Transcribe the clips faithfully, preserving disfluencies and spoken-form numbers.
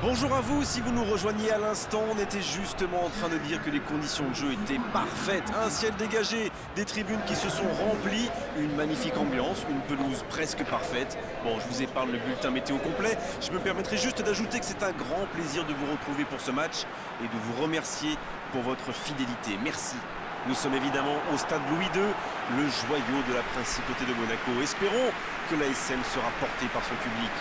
Bonjour à vous, si vous nous rejoignez à l'instant, on était justement en train de dire que les conditions de jeu étaient parfaites. Un ciel dégagé, des tribunes qui se sont remplies, une magnifique ambiance, une pelouse presque parfaite. Bon, je vous épargne le bulletin météo complet, je me permettrai juste d'ajouter que c'est un grand plaisir de vous retrouver pour ce match et de vous remercier pour votre fidélité. Merci. Nous sommes évidemment au stade Louis deux, le joyau de la principauté de Monaco. Espérons que l'A S M sera porté par son public.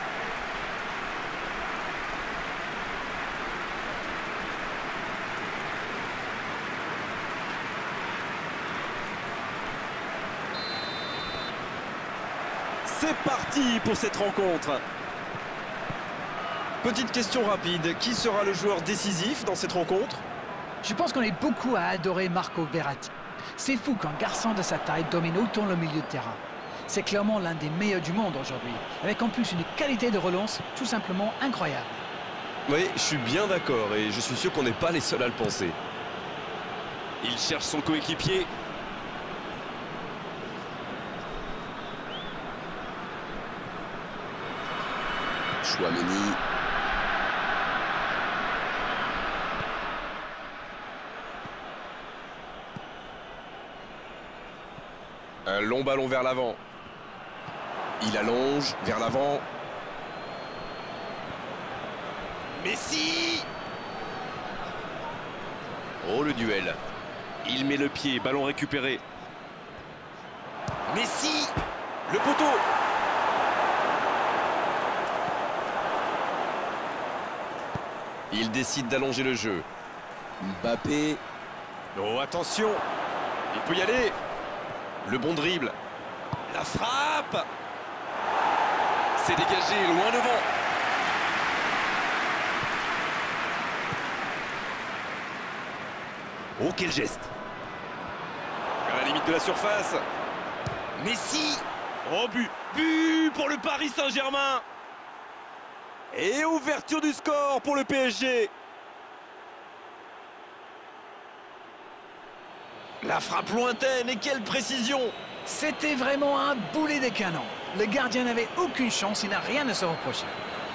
C'est parti pour cette rencontre. Petite question rapide, qui sera le joueur décisif dans cette rencontre? Je pense qu'on est beaucoup à adorer Marco Verratti. C'est fou qu'un garçon de sa taille domine autant le milieu de terrain. C'est clairement l'un des meilleurs du monde aujourd'hui, avec en plus une qualité de relance tout simplement incroyable. Oui, je suis bien d'accord et je suis sûr qu'on n'est pas les seuls à le penser. Il cherche son coéquipier. Chouameni. Un long ballon vers l'avant. Il allonge vers l'avant. Messi! Oh, le duel. Il met le pied, ballon récupéré. Messi! Le poteau! Il décide d'allonger le jeu. Mbappé. Oh, attention! Il peut y aller! Le bon dribble. La frappe! C'est dégagé, loin devant. Oh, quel geste! À la limite de la surface. Messi! Oh, but! But pour le Paris Saint-Germain! Et ouverture du score pour le P S G. La frappe lointaine et quelle précision! C'était vraiment un boulet de canon. Le gardien n'avait aucune chance, il n'a rien à se reprocher.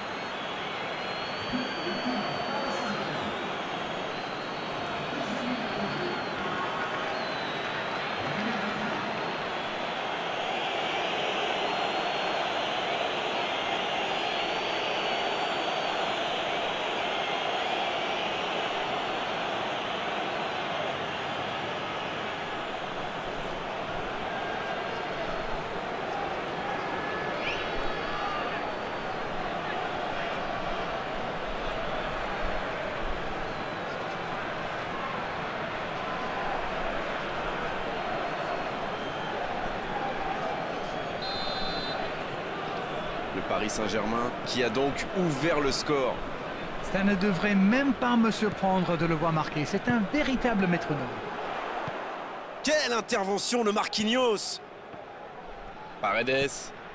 Le Paris Saint-Germain qui a donc ouvert le score. Ça ne devrait même pas me surprendre de le voir marquer. C'est un véritable métronome. Quelle intervention de Marquinhos! Paredes.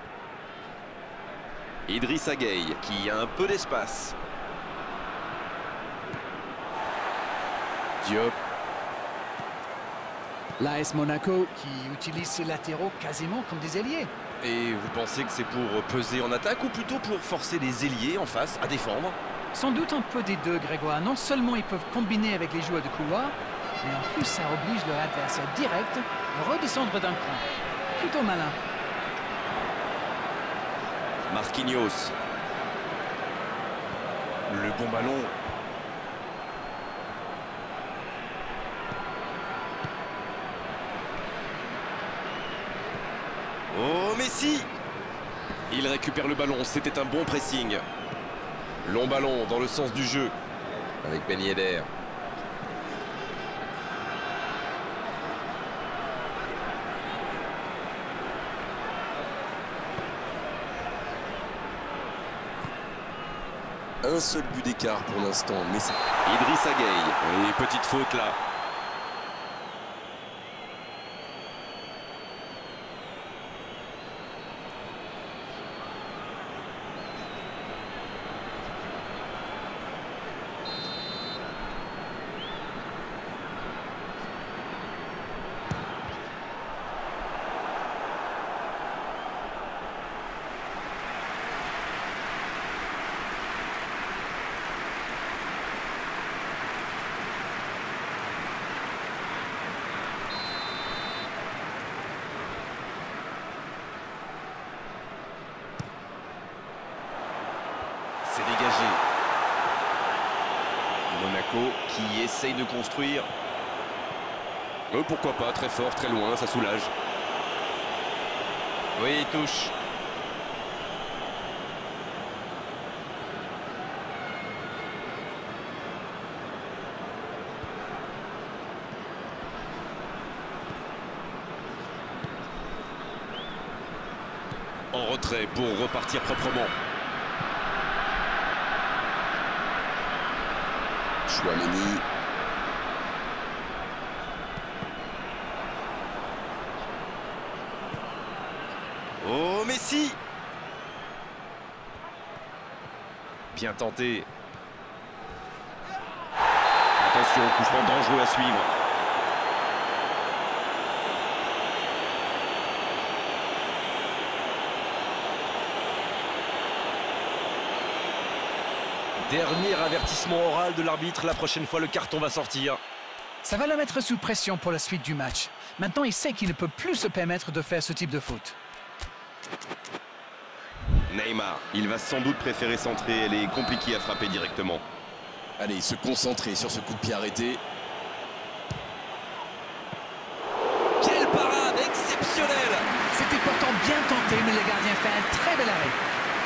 Idrissa Gueye qui a un peu d'espace. Diop. L'A S Monaco qui utilise ses latéraux quasiment comme des ailiers. Et vous pensez que c'est pour peser en attaque ou plutôt pour forcer les ailiers en face à défendre? Sans doute un peu des deux, Grégoire. Non seulement ils peuvent combiner avec les joueurs de couloir, mais en plus ça oblige leur adversaire direct à redescendre d'un cran. Plutôt malin. Marquinhos. Le bon ballon. Oh, Messi! Il récupère le ballon, c'était un bon pressing. Long ballon dans le sens du jeu avec Ben Yedder. Un seul but d'écart pour l'instant, mais c'est Idrissa Gueye. Et petite faute là. dégagé. Monaco qui essaye de construire. Euh, pourquoi pas, très fort, très loin, ça soulage. Oui, il touche. En retrait pour repartir proprement. Chouameni. Oh, Messi! Bien tenté. Attention, coup franc dangereux à suivre. Dernier avertissement oral de l'arbitre. La prochaine fois, le carton va sortir. Ça va le mettre sous pression pour la suite du match. Maintenant, il sait qu'il ne peut plus se permettre de faire ce type de faute. Neymar, il va sans doute préférer centrer, elle est compliquée à frapper directement. Allez, se concentrer sur ce coup de pied arrêté. Quelle parade exceptionnelle! C'était pourtant bien tenté, mais le gardien fait un très bel arrêt.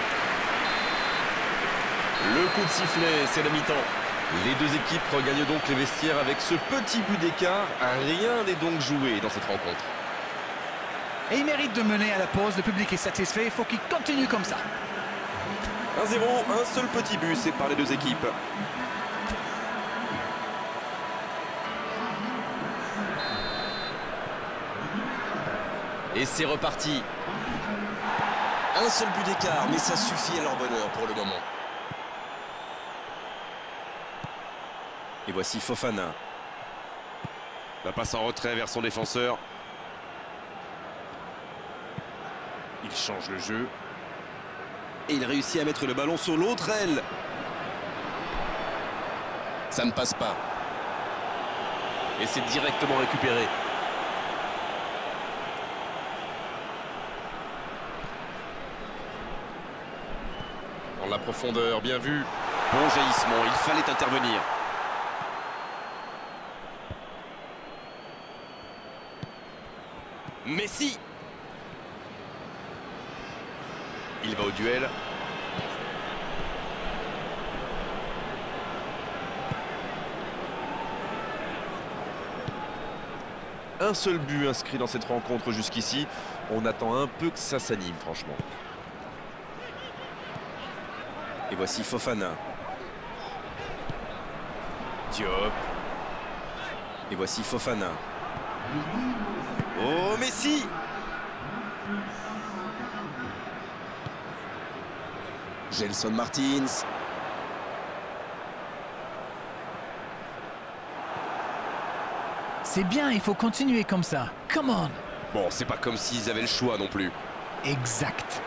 Le coup de sifflet, c'est la mi-temps. Les deux équipes regagnent donc les vestiaires avec ce petit but d'écart. Rien n'est donc joué dans cette rencontre. Et il mérite de mener à la pause. Le public est satisfait. Il faut qu'il continue comme ça. un zéro, un seul petit but sépare les deux équipes. Et c'est reparti. Un seul but d'écart, mais ça suffit à leur bonheur pour le moment. Et voici Fofana. La passe en retrait vers son défenseur. Il change le jeu. Et il réussit à mettre le ballon sur l'autre aile. Ça ne passe pas. Et c'est directement récupéré. Dans la profondeur, bien vu. Bon jaillissement, il fallait intervenir. Messi. Il va au duel. Un seul but inscrit dans cette rencontre jusqu'ici. On attend un peu que ça s'anime, franchement. Et voici Fofana. Diop. Et voici Fofana. Oh, Messi! Gelson Martins. C'est bien, il faut continuer comme ça. Come on. Bon, c'est pas comme s'ils avaient le choix non plus. Exact.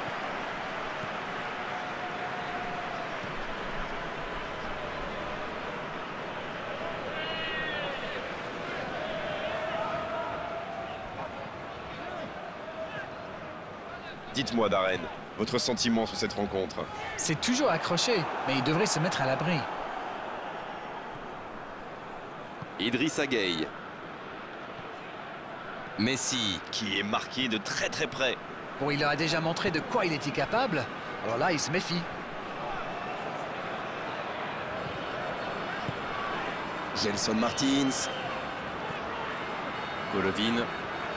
Dites-moi, Darren, votre sentiment sur cette rencontre? C'est toujours accroché, mais il devrait se mettre à l'abri. Idrissa Gueye. Messi, qui est marqué de très très près. Bon, il leur a déjà montré de quoi il était capable. Alors là, il se méfie. Gelson Martins. Golovin.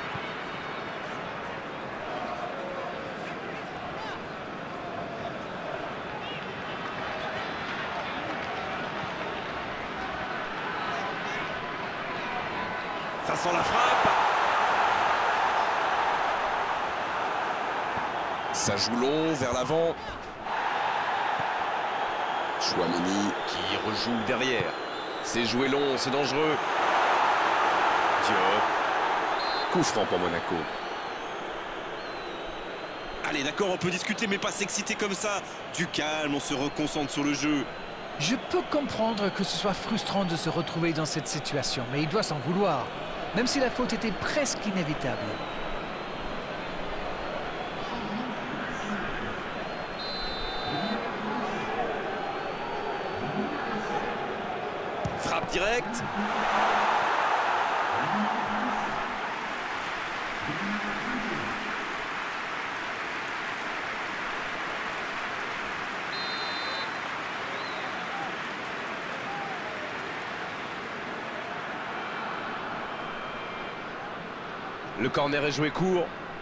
Ça sent la frappe. Ça joue long, vers l'avant. Chouameni. Qui rejoue derrière. C'est joué long, c'est dangereux. Diop. Coup franc pour Monaco. Allez, d'accord, on peut discuter, mais pas s'exciter comme ça. Du calme, on se reconcentre sur le jeu. Je peux comprendre que ce soit frustrant de se retrouver dans cette situation, mais il doit s'en vouloir, même si la faute était presque inévitable. Frappe directe. Le corner est joué court.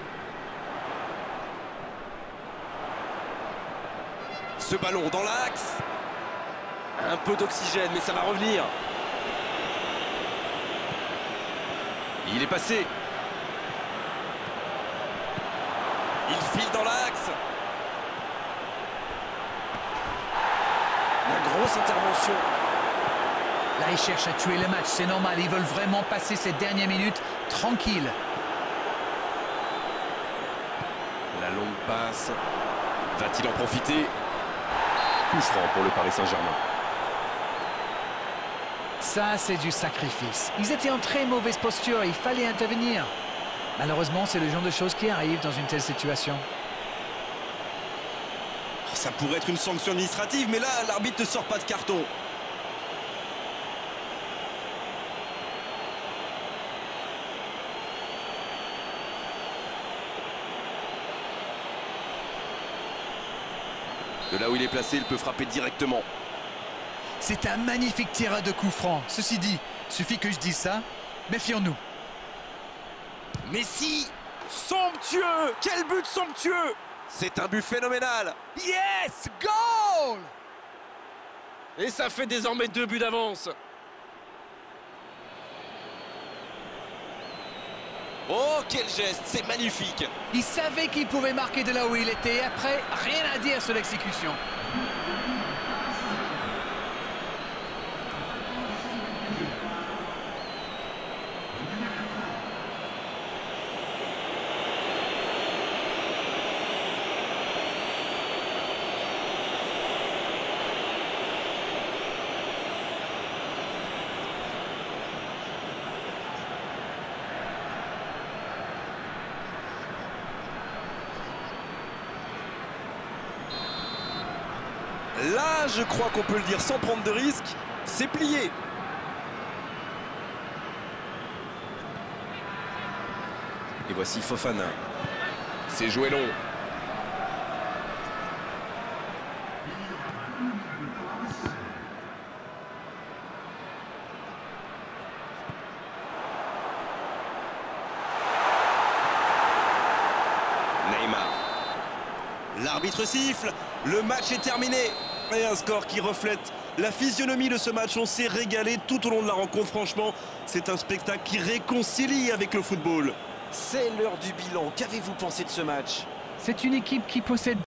Ce ballon dans l'axe. Un peu d'oxygène, mais ça va revenir. Il est passé. Il file dans l'axe. La grosse intervention. Là, ils cherchent à tuer le match, c'est normal. Ils veulent vraiment passer ces dernières minutes tranquilles. La longue passe. Va-t-il en profiter? Coup franc pour le Paris Saint-Germain. Ça, c'est du sacrifice. Ils étaient en très mauvaise posture, il fallait intervenir. Malheureusement, c'est le genre de choses qui arrivent dans une telle situation. Ça pourrait être une sanction administrative, mais là, l'arbitre ne sort pas de carton. De là où il est placé, il peut frapper directement. C'est un magnifique tirage de coup franc. Ceci dit, suffit que je dise ça, méfions-nous. Messi, somptueux! Quel but somptueux! C'est un but phénoménal! Yes! Goal! Et ça fait désormais deux buts d'avance. Oh, quel geste! C'est magnifique! Il savait qu'il pouvait marquer de là où il était. Après, rien à dire sur l'exécution. Là, je crois qu'on peut le dire sans prendre de risque, c'est plié. Et voici Fofana. C'est joué long. Neymar. L'arbitre siffle, le match est terminé. Et un score qui reflète la physionomie de ce match. On s'est régalé tout au long de la rencontre. Franchement, c'est un spectacle qui réconcilie avec le football. C'est l'heure du bilan. Qu'avez-vous pensé de ce match? C'est une équipe qui possède